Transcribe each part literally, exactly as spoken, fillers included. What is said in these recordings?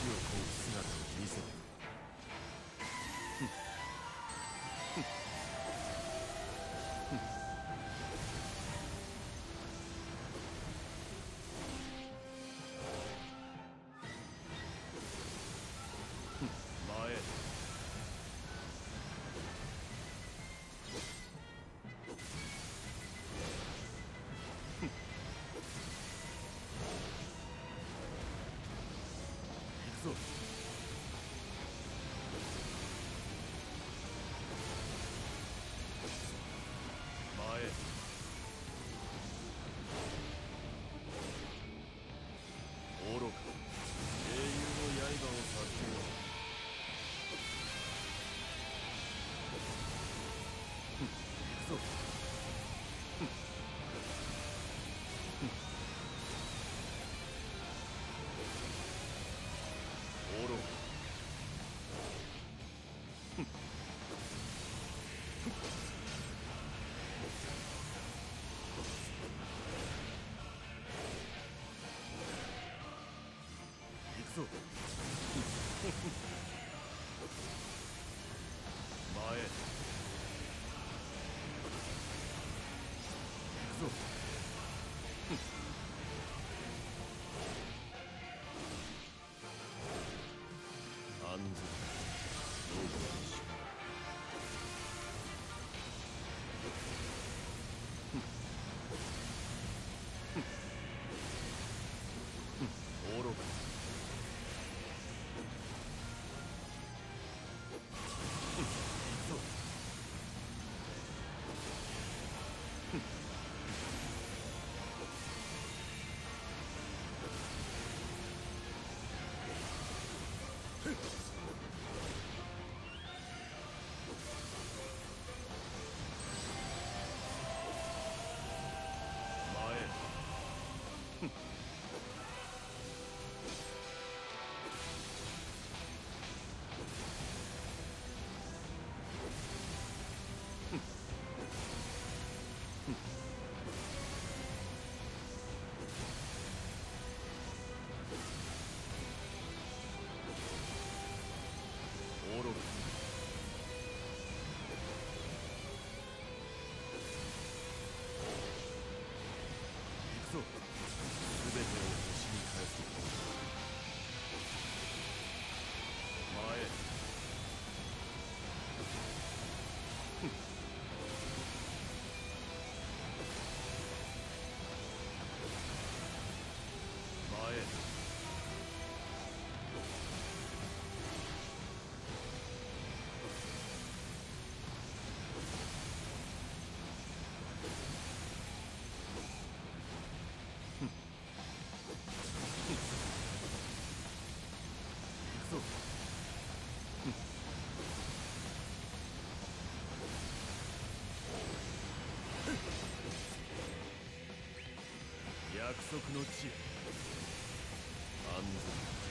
う姿を見せてくれ。前へ。行くぞ。前へ。愚か。英雄の刃を授けよう。行くぞ。愚か。行くぞ。前へ。行くぞ。案ずるな。どうかしろ。愚か。行くぞ。前へ。愚か。行くぞ。すべてを星に返す。前へ。前へ。行くぞ。約束の地へ。案ずるな。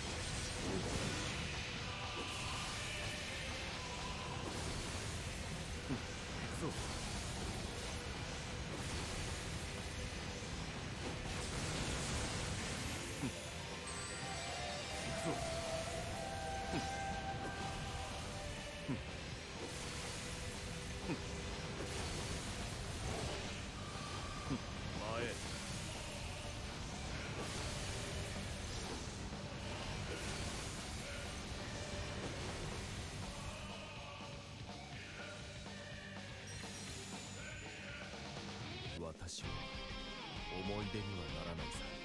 行くぞ。行くぞ。前へ。私は思い出にはならないさ。